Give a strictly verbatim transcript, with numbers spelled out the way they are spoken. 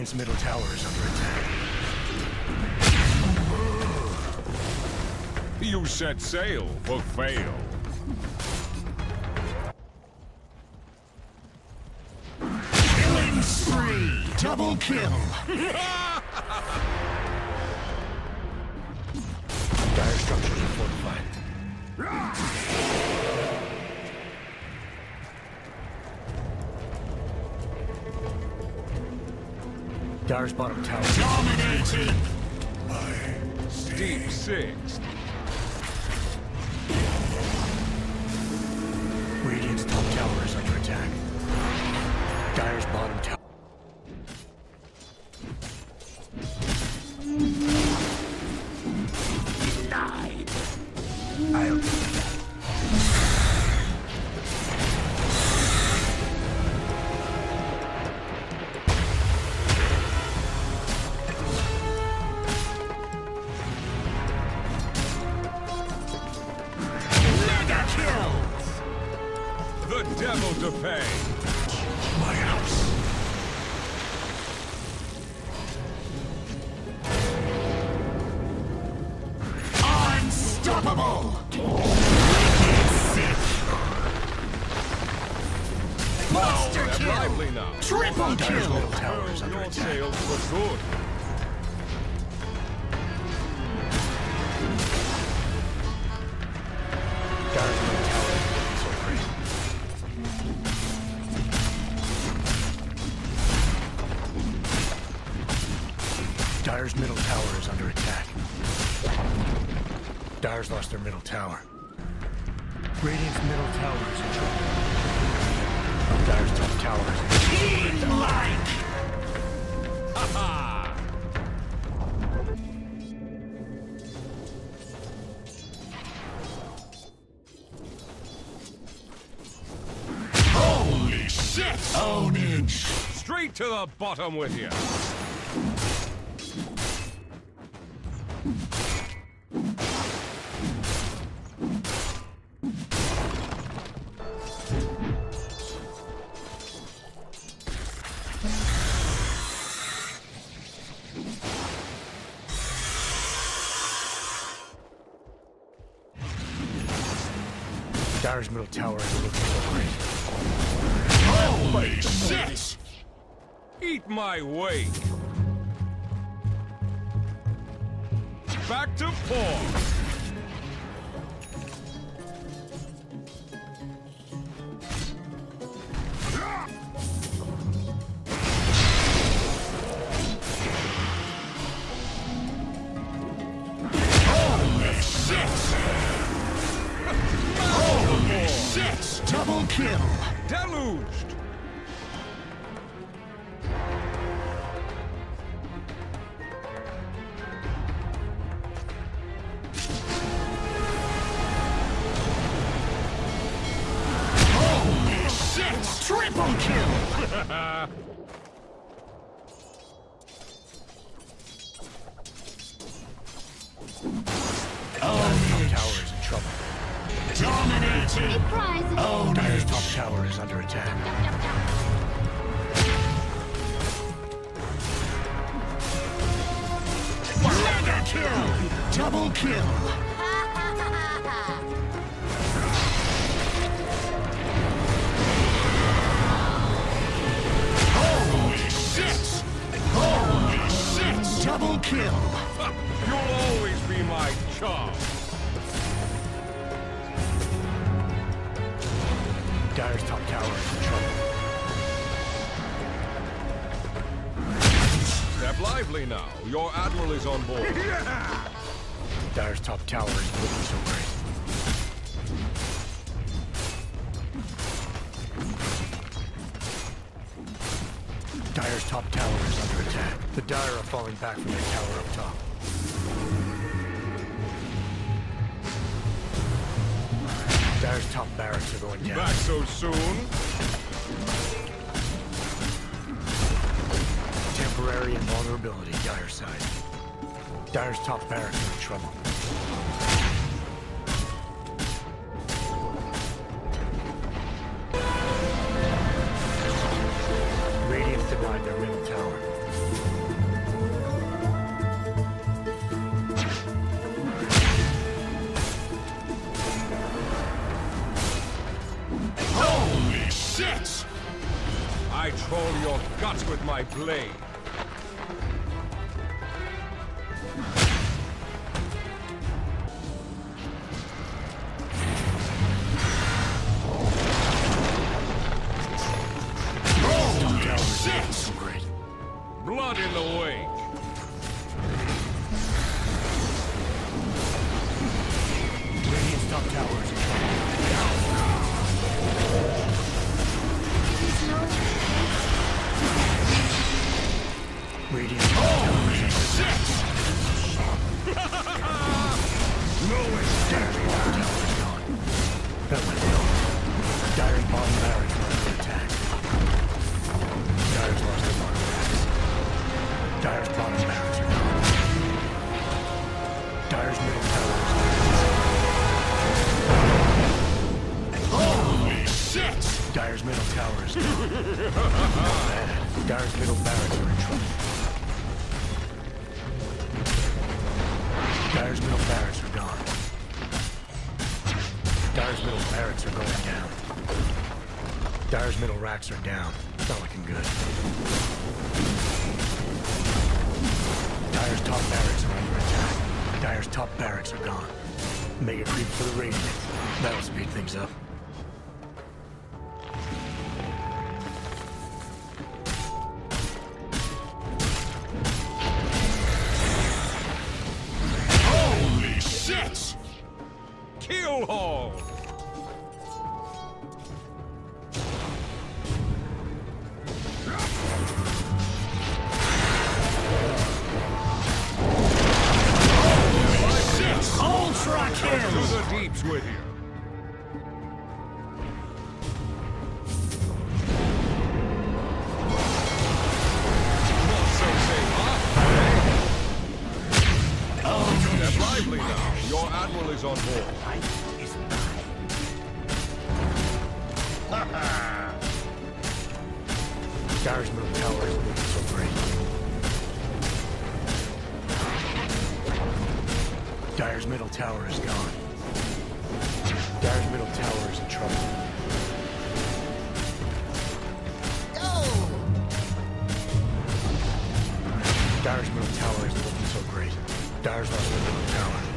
Radiant's middle tower is under attack. You set sail for fail. Killing spree! Double kill! Dire structures are fortified. Dire's bottom tower. Dominating! Deep six. Radiant's top tower is under attack. Dire's bottom tower. Denied. I'll do that. The devil to pay. My house. Unstoppable! Monster Oh, kill! lively now. Triple kill! Middle tower is Oh, under your attack. sails for good. Dire's middle tower is so great. Dire's middle tower is under attack. Dire's lost their middle tower. Radiant's middle tower is in trouble. Dire's top tower is in trouble. Like! Ha ha! Holy shit! Ownage! Straight to the bottom with you. Dire's middle tower is looking so great. Holy shit! Eat my wake. Back to four. Double kill! Deluged. Holy shit! Triple kill! Oh, top tower is in trouble. Dominating! Oh, Dire's top tower is under attack. Mega kill! Double kill! Holy shit! Holy shit! Double kill! You'll always be my charm. Dire's top tower is in trouble. Step lively now. Your admiral is on board. Dire's top tower is looking so great. Dire's top tower is under attack. The Dire are falling back from their tower up top. Dire's top barracks are going down. Back so soon? Temporary invulnerability, Dire side. Dire's top barracks are in trouble. Radiant's denied their middle tower. control your guts with my blade. Six. Great. Blood in the wake. Radiant's top tower is in trouble. Radiant's top tower is in trouble. No way. Dire's bottom tower is gone. That went well. Dire's bottom barracks are under attack. Dire's lost their bottom barracks. Dire's bottom barracks are gone. Dire's middle tower is gone. Holy shit! Dire's middle tower is gone. Not bad. Dire's middle barracks are in trouble. Dire's middle barracks are gone. Dire's middle barracks are going down. Dire's middle racks are down. It's not looking good. Dire's top barracks are under attack. Dire's top barracks are gone. Mega creep for the Radiant. That'll speed things up. Holy shit! Kill haul! Ultra To kill! the deeps with you. Not so safe, huh? Oh, Step lively now. Your admiral is on board. Dire's middle tower is looking so great. Dire's middle tower is gone. Dire's middle tower is in trouble. Dire's middle tower is looking so great. Dire's lost their middle tower.